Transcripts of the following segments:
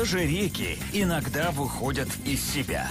Даже реки иногда выходят из себя.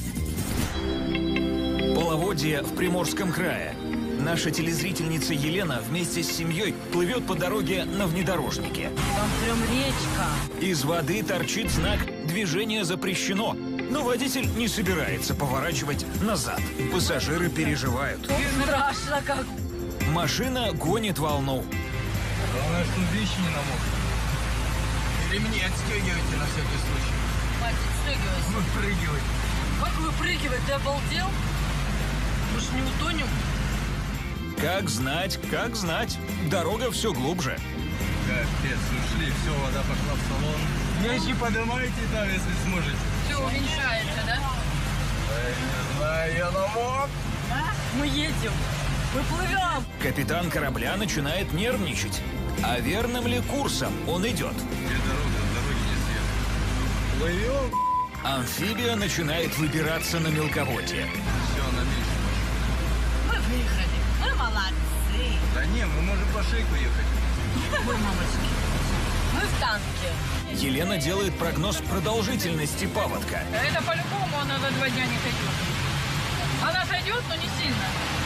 Половодье в Приморском крае. Наша телезрительница Елена вместе с семьей плывет по дороге на внедорожнике. Там прям речка. Из воды торчит знак «Движение запрещено». Но водитель не собирается поворачивать назад. Пассажиры переживают. Страшно как. Машина гонит волну. Главное, что вещи не намокнут. Ремни отстегивайте на всякий случай. Мать, отстегивайся. Выпрыгивай. Как выпрыгивать? Ты обалдел? Мы ж не утонем. Как знать, как знать. Дорога все глубже. Капец, ушли, все, вода пошла в салон. Вещи поднимайте там, если сможете. Все уменьшается, да? Не знаю, я намок. Мы едем. Мы плывем. Капитан корабля начинает нервничать. А верным ли курсом он идет? Где дорога? Дороги не свет. Плывем. Амфибия начинает выбираться на мелководье. Все, на месте. Мы выехали. Мы молодцы. Да не, мы можем по шейку ехать. Мы мамочки. Мы в танке. Елена делает прогноз продолжительности паводка. Это по-любому она за 2 дня не сойдет. Она сойдет, но не сильно.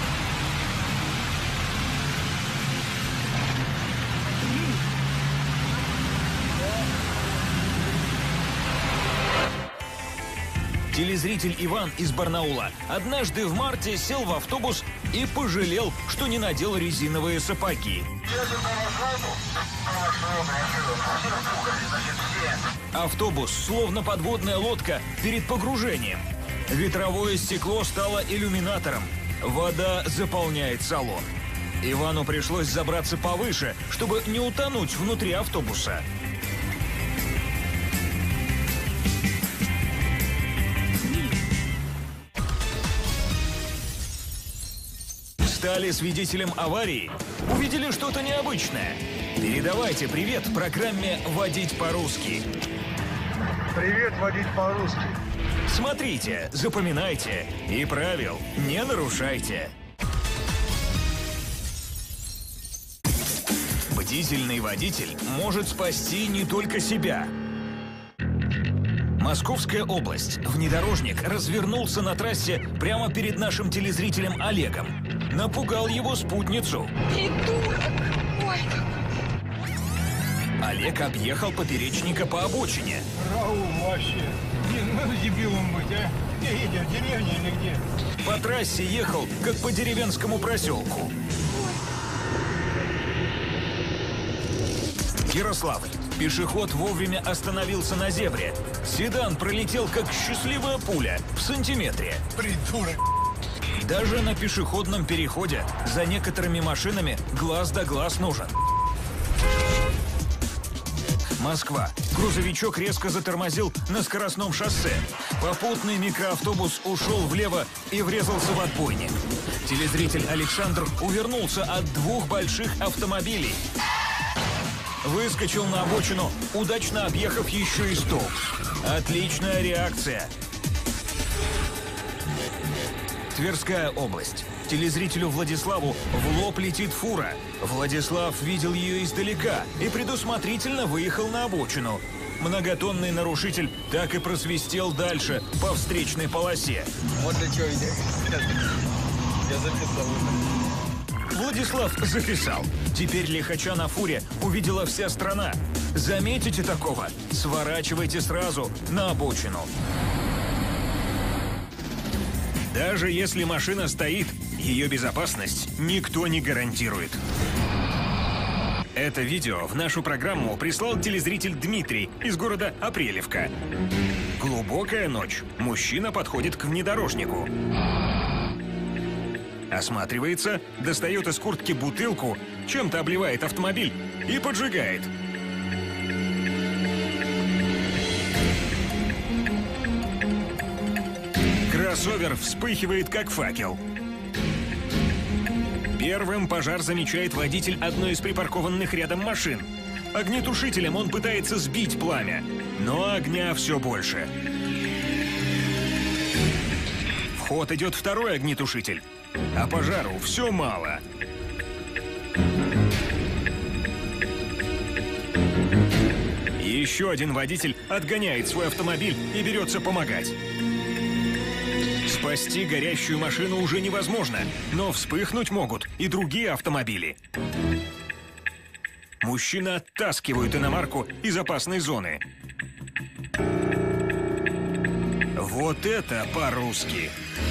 Телезритель Иван из Барнаула однажды в марте сел в автобус и пожалел, что не надел резиновые сапоги. Автобус, словно подводная лодка перед погружением. Ветровое стекло стало иллюминатором. Вода заполняет салон. Ивану пришлось забраться повыше, чтобы не утонуть внутри автобуса. Стали свидетелем аварии? Увидели что-то необычное? Передавайте привет программе «Водить по-русски». Привет, водить по-русски. Смотрите, запоминайте и правил не нарушайте. Бдительный водитель может спасти не только себя. Московская область. Внедорожник развернулся на трассе прямо перед нашим телезрителем Олегом. Напугал его спутницу. Придурок! Ой, Олег объехал поперечника по обочине. Раул вообще. Не надо дебилом быть, а? Где едем, в деревне или где? По трассе ехал, как по деревенскому проселку. Ярославль. Пешеход вовремя остановился на зебре. Седан пролетел, как счастливая пуля, в сантиметре. Придурок. Даже на пешеходном переходе за некоторыми машинами глаз да глаз нужен. Москва. Грузовичок резко затормозил на скоростном шоссе. Попутный микроавтобус ушел влево и врезался в отбойник. Телезритель Александр увернулся от 2 больших автомобилей. Выскочил на обочину, удачно объехав еще и столб. Отличная реакция. Тверская область. Телезрителю Владиславу в лоб летит фура. Владислав видел ее издалека и предусмотрительно выехал на обочину. Многотонный нарушитель так и просвистел дальше по встречной полосе. Вот для чего я записал. Владислав записал. Теперь лихача на фуре увидела вся страна. Заметите такого? Сворачивайте сразу на обочину. Даже если машина стоит, ее безопасность никто не гарантирует. Это видео в нашу программу прислал телезритель Дмитрий из города Апрелевка. Глубокая ночь. Мужчина подходит к внедорожнику. Осматривается, достает из куртки бутылку, чем-то обливает автомобиль и поджигает. Кроссовер вспыхивает, как факел. Первым пожар замечает водитель одной из припаркованных рядом машин. Огнетушителем он пытается сбить пламя, но огня все больше. В ход идет второй огнетушитель, а пожару все мало. Еще один водитель отгоняет свой автомобиль и берется помогать. Спасти горящую машину уже невозможно, но вспыхнуть могут и другие автомобили. Мужчины оттаскивают иномарку из опасной зоны. Вот это по-русски!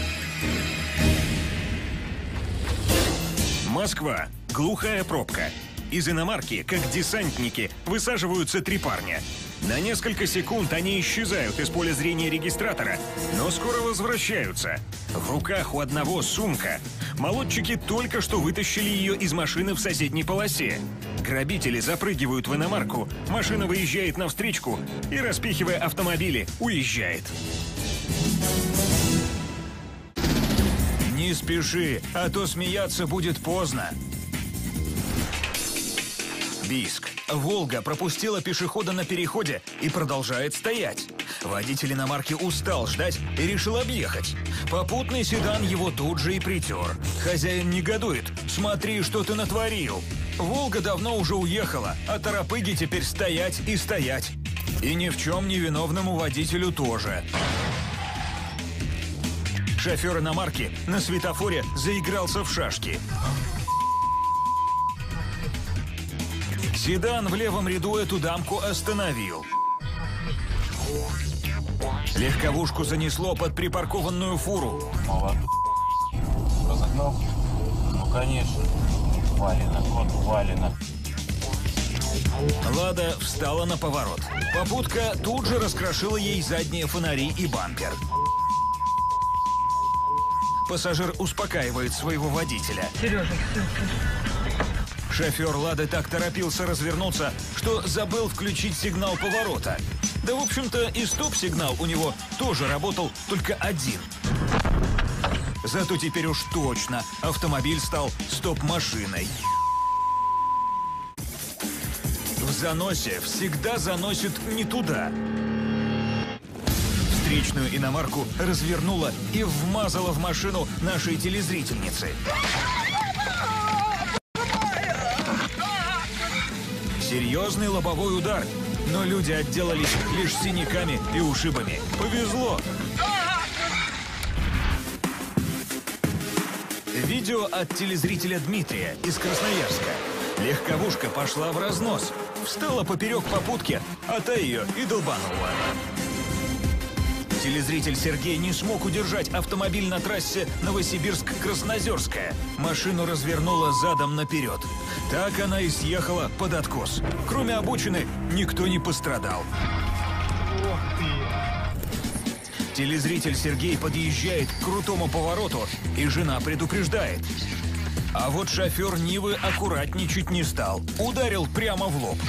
Москва. Глухая пробка. Из иномарки, как десантники, высаживаются 3 парня. На несколько секунд они исчезают из поля зрения регистратора, но скоро возвращаются. В руках у одного сумка. Молодчики только что вытащили ее из машины в соседней полосе. Грабители запрыгивают в иномарку, машина выезжает навстречку и, распихивая автомобили, уезжает. Не спеши, а то смеяться будет поздно. Бийск. «Волга» пропустила пешехода на переходе и продолжает стоять. Водитель иномарки устал ждать и решил объехать. Попутный седан его тут же и притер. Хозяин негодует. «Смотри, что ты натворил!» «Волга» давно уже уехала, а торопыги теперь стоять и стоять. И ни в чем не виновному водителю тоже. Шофер иномарки на светофоре заигрался в шашки. Седан в левом ряду эту дамку остановил. Легковушку занесло под припаркованную фуру. Молодой. Разогнал? Ну, конечно. Валено, кот валено. Лада встала на поворот. Попутка тут же раскрошила ей задние фонари и бампер. Пассажир успокаивает своего водителя. Сережа, Шофер «Лады» так торопился развернуться, что забыл включить сигнал поворота. Да, в общем-то, и стоп-сигнал у него тоже работал только один. Зато теперь уж точно автомобиль стал стоп-машиной. В заносе всегда заносит не туда. Встречную иномарку развернула и вмазала в машину нашей телезрительницы. Серьезный лобовой удар, но люди отделались лишь синяками и ушибами. Повезло! Видео от телезрителя Дмитрия из Красноярска. Легковушка пошла в разнос. Встала поперек попутки, а та ее и долбанула. Телезритель Сергей не смог удержать автомобиль на трассе Новосибирск-Краснозерская. Машину развернула задом наперед. Так она и съехала под откос. Кроме обочины, никто не пострадал. Телезритель Сергей подъезжает к крутому повороту, и жена предупреждает. А вот шофер Нивы аккуратничать не стал. Ударил прямо в лоб.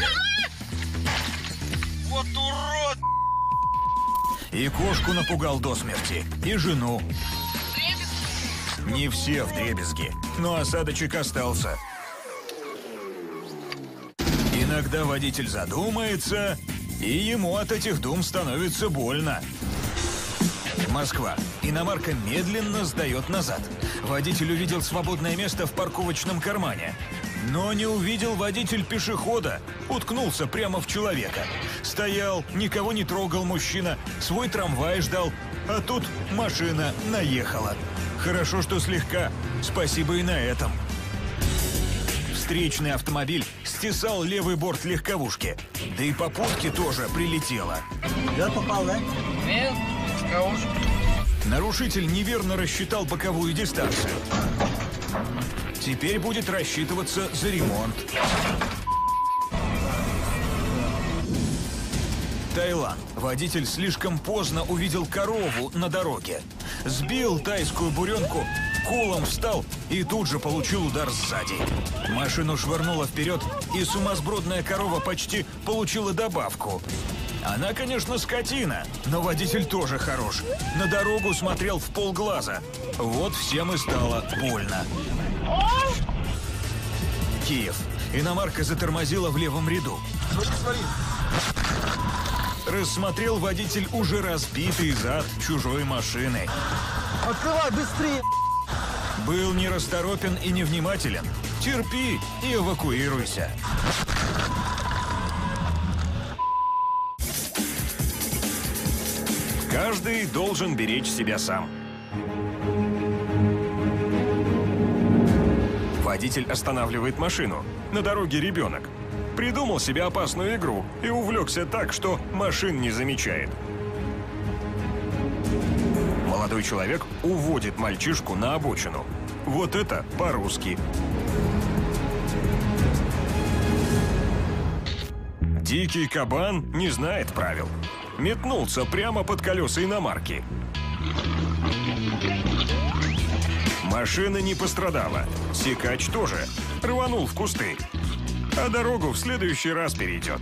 Вот урод! И кошку напугал до смерти, и жену. Не все вдребезги, но осадочек остался. Иногда водитель задумается, и ему от этих дум становится больно. Москва. Иномарка медленно сдает назад. Водитель увидел свободное место в парковочном кармане. Но не увидел водитель пешехода. Уткнулся прямо в человека. Стоял, никого не трогал мужчина, свой трамвай ждал. А тут машина наехала. Хорошо, что слегка. Спасибо и на этом. Встречный автомобиль стесал левый борт легковушки. Да и попутке тоже прилетело. Я попал, да? Нет, легковушка. Нарушитель неверно рассчитал боковую дистанцию. Теперь будет рассчитываться за ремонт. Таиланд. Водитель слишком поздно увидел корову на дороге. Сбил тайскую буренку, колом встал и тут же получил удар сзади. Машину швырнуло вперед, и сумасбродная корова почти получила добавку. Она, конечно, скотина, но водитель тоже хорош. На дорогу смотрел в полглаза. Вот всем и стало больно. Киев. Иномарка затормозила в левом ряду. Рассмотрел водитель уже разбитый зад чужой машины. Открывай быстрее! Был нерасторопен и невнимателен. Терпи и эвакуируйся. Каждый должен беречь себя сам. Водитель останавливает машину. На дороге ребенок. Придумал себе опасную игру и увлекся так, что машин не замечает. Молодой человек уводит мальчишку на обочину. Вот это по-русски. Дикий кабан не знает правил. Метнулся прямо под колеса иномарки. Машина не пострадала. Сикач тоже. Рванул в кусты. А дорогу в следующий раз перейдет.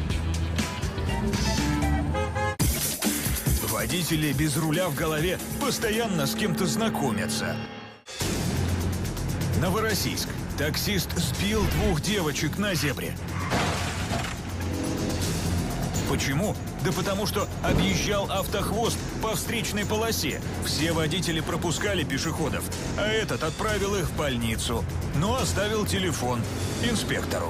Водители без руля в голове постоянно с кем-то знакомятся. Новороссийск. Таксист сбил 2 девочек на зебре. Почему? Да потому что объезжал автохвост по встречной полосе. Все водители пропускали пешеходов, а этот отправил их в больницу, но оставил телефон инспектору.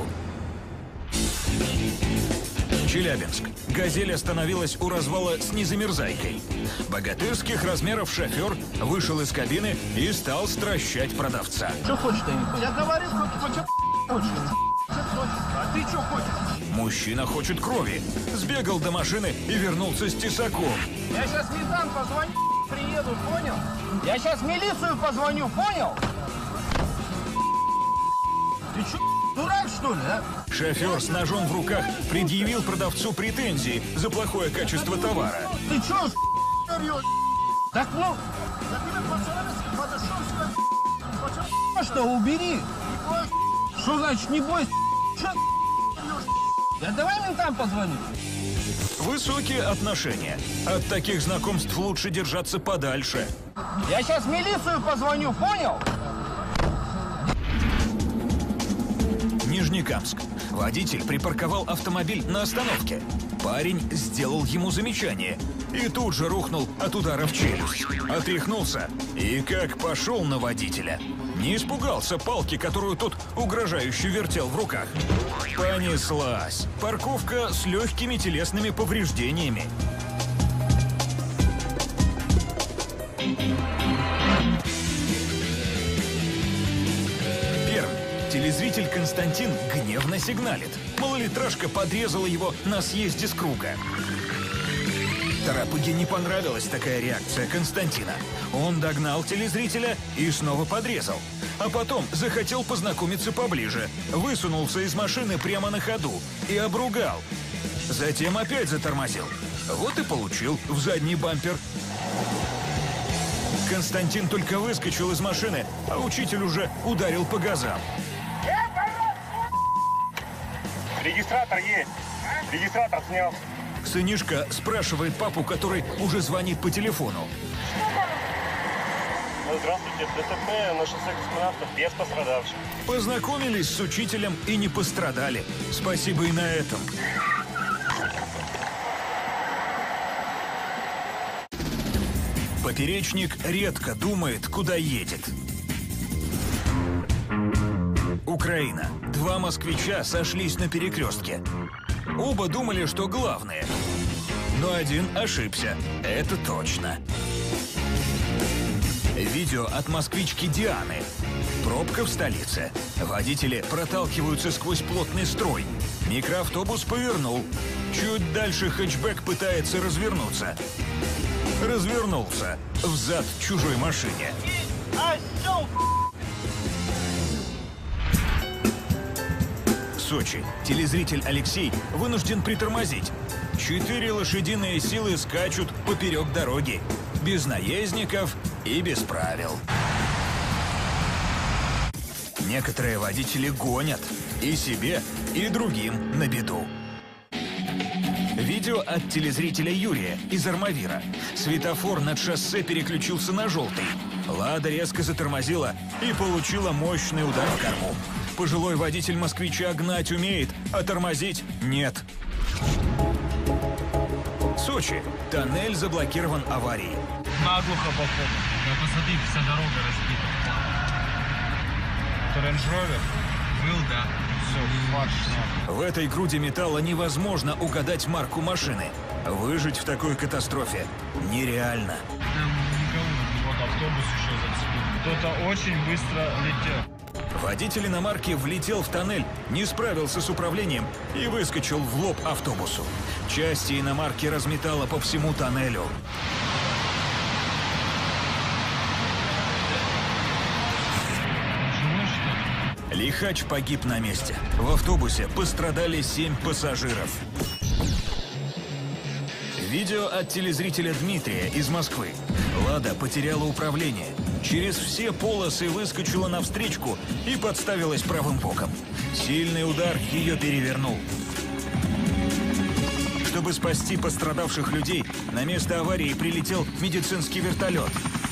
Челябинск. «Газель» остановилась у развала с незамерзайкой. Богатырских размеров шофер вышел из кабины и стал стращать продавца. Что хочешь-то, я не понял? Я говорил, что хочешь. А ты что хочешь? Мужчина хочет крови. Сбегал до машины и вернулся с тесаком. Я сейчас Мизан позвоню, приеду, понял? Я сейчас милицию позвоню, понял? Ты что, дурак, что ли, а? Шофер с ножом в руках предъявил продавцу претензии за плохое качество товара. Ты что, орёшь? Так ну... Я тебе подошел, сказал, что убери. Что значит не бойся? Что я давай ментам позвоню. Высокие отношения. От таких знакомств лучше держаться подальше. Я сейчас милицию позвоню, понял? Нижнекамск. Водитель припарковал автомобиль на остановке. Парень сделал ему замечание и тут же рухнул от удара в челюсть. Отряхнулся и как пошел на водителя. Не испугался палки, которую тот угрожающе вертел в руках. Понеслась. Парковка с легкими телесными повреждениями. Телезритель Константин гневно сигналит. Малолитражка подрезала его на съезде с круга. Тарапыге не понравилась такая реакция Константина. Он догнал телезрителя и снова подрезал. А потом захотел познакомиться поближе. Высунулся из машины прямо на ходу и обругал. Затем опять затормозил. Вот и получил в задний бампер. Константин только выскочил из машины, а учитель уже ударил по газам. Регистратор есть. Регистратор снял. Сынишка спрашивает папу, который уже звонит по телефону. Здравствуйте, ДТП на шоссе космонавтов без пострадавших. Познакомились с учителем и не пострадали. Спасибо и на этом. Поперечник редко думает, куда едет. Украина. 2 москвича сошлись на перекрестке. Оба думали, что главные. Но один ошибся. Это точно. Видео от москвички Дианы. Пробка в столице. Водители проталкиваются сквозь плотный строй. Микроавтобус повернул. Чуть дальше хэтчбэк пытается развернуться. Развернулся взад чужой машине. Сочи. Телезритель Алексей вынужден притормозить. 4 лошадиные силы скачут поперек дороги. Без наездников и без правил. Некоторые водители гонят. И себе, и другим на беду. Видео от телезрителя Юрия из Армавира. Светофор над шоссе переключился на желтый. Лада резко затормозила и получила мощный удар в корму. Пожилой водитель москвича гнать умеет, а тормозить нет. Сочи. Тоннель заблокирован аварией. Наглухо походу. Да посмотри, вся дорога разбита. Это Range Rover? Был, да. Все, фарш. В этой груди металла невозможно угадать марку машины. Выжить в такой катастрофе нереально. Вот автобус еще зацепил. Кто-то очень быстро летел. Водитель иномарки влетел в тоннель, не справился с управлением и выскочил в лоб автобусу. Части иномарки разметало по всему тоннелю. Живой, что ли? Лихач погиб на месте. В автобусе пострадали 7 пассажиров. Видео от телезрителя Дмитрия из Москвы. «Лада» потеряла управление. Через все полосы выскочила навстречку и подставилась правым боком. Сильный удар ее перевернул. Чтобы спасти пострадавших людей, на место аварии прилетел медицинский вертолет.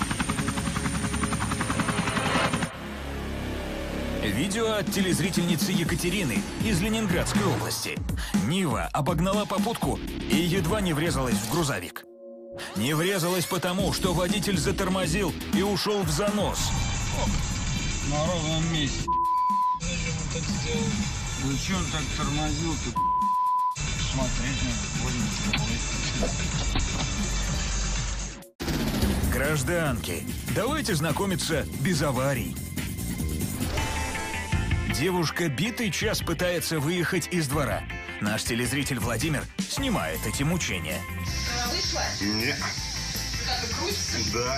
Видео от телезрительницы Екатерины из Ленинградской области. Нива обогнала попутку и едва не врезалась в грузовик. Не врезалась потому, что водитель затормозил и ушел в занос. На ровном месте. Зачем он так сделал? Ну че он так тормозил-то? Смотреть надо. Гражданки, давайте знакомиться без аварий. Девушка битый час пытается выехать из двора. Наш телезритель Владимир снимает эти мучения. Она вышла? Не, Как и крутится? да.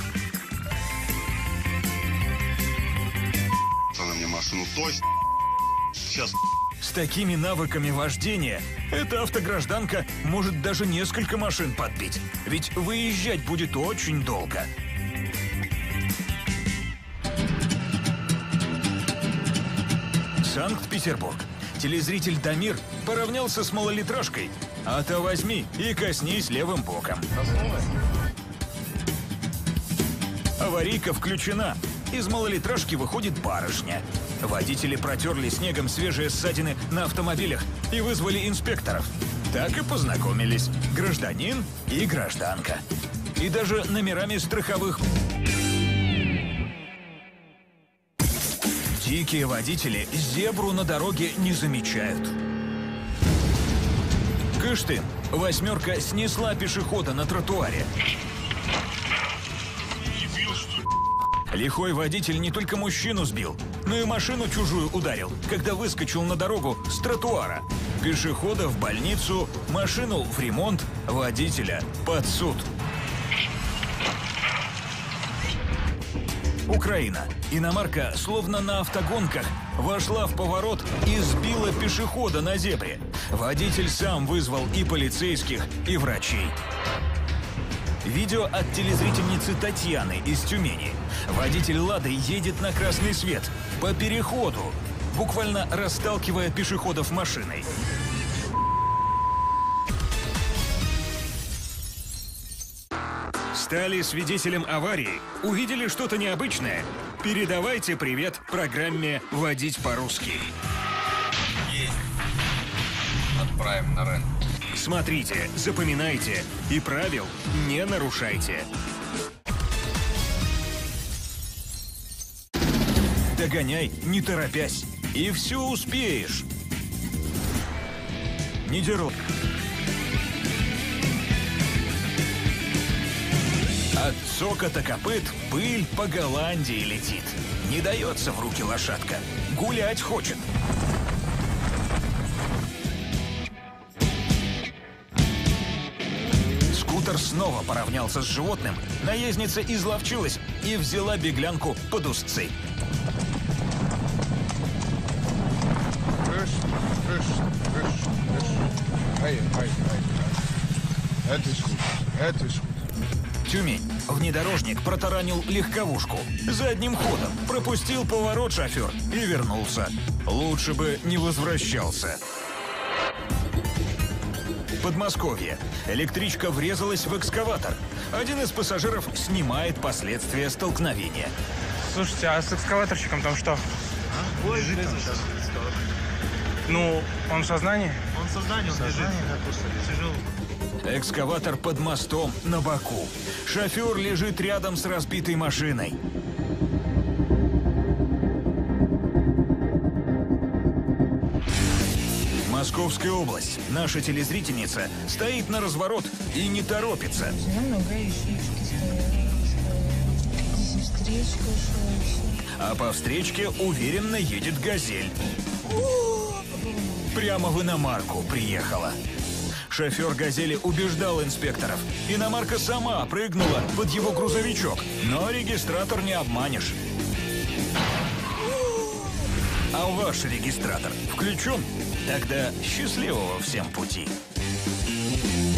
Она мне машину тость. Сейчас. С такими навыками вождения эта автогражданка может даже несколько машин подбить. Ведь выезжать будет очень долго. Санкт-Петербург. Телезритель Дамир поравнялся с малолитражкой, а то возьми и коснись левым боком. Аварийка включена. Из малолитражки выходит барышня. Водители протерли снегом свежие ссадины на автомобилях и вызвали инспекторов. Так и познакомились гражданин и гражданка. И даже номерами страховых. Дикие водители зебру на дороге не замечают. Кыштым. 8-ерка снесла пешехода на тротуаре. Лихой водитель не только мужчину сбил, но и машину чужую ударил, когда выскочил на дорогу с тротуара. Пешехода в больницу, машину в ремонт, водителя под суд. Украина. Иномарка, словно на автогонках, вошла в поворот и сбила пешехода на зебре. Водитель сам вызвал и полицейских, и врачей. Видео от телезрительницы Татьяны из Тюмени. Водитель «Лады» едет на красный свет по переходу, буквально расталкивая пешеходов машиной. Стали свидетелем аварии? Увидели что-то необычное? Передавайте привет программе «Водить по-русски». Есть. Отправим на Рен. Смотрите, запоминайте и правил не нарушайте. Догоняй, не торопясь, и все успеешь. Нидерланд. От цокота копыт пыль по Голландии летит. Не дается в руки лошадка. Гулять хочет. Скутер снова поравнялся с животным. Наездница изловчилась и взяла беглянку под узцы. Это скутер. Тюмень. Внедорожник протаранил легковушку. Задним ходом пропустил поворот шофер и вернулся. Лучше бы не возвращался. Подмосковье. Электричка врезалась в экскаватор. Один из пассажиров снимает последствия столкновения. Слушайте, а с экскаваторщиком там что? Лежит там сейчас. Ну, он в сознании? Он в сознании, он лежит. Тяжело. Экскаватор под мостом на боку. Шофер лежит рядом с разбитой машиной. Московская область. Наша телезрительница стоит на разворот и не торопится. Много ищечки стояли. Здесь встречка шла. А по встречке уверенно едет «Газель». Прямо в иномарку приехала. Шофер «Газели» убеждал инспекторов. Иномарка сама прыгнула под его грузовичок. Но регистратор не обманешь. А ваш регистратор включен? Тогда счастливого всем пути.